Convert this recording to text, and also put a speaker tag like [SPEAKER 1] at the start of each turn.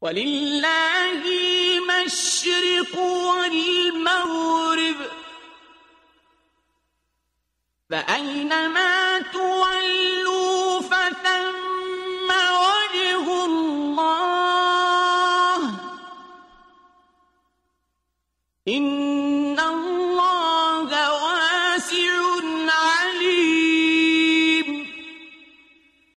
[SPEAKER 1] वलिल्लाहिल मशरिक़ वल मग़रिब फअयनमा तुवल्लू फथम्म वजहुल्लाह इन्नल्लाह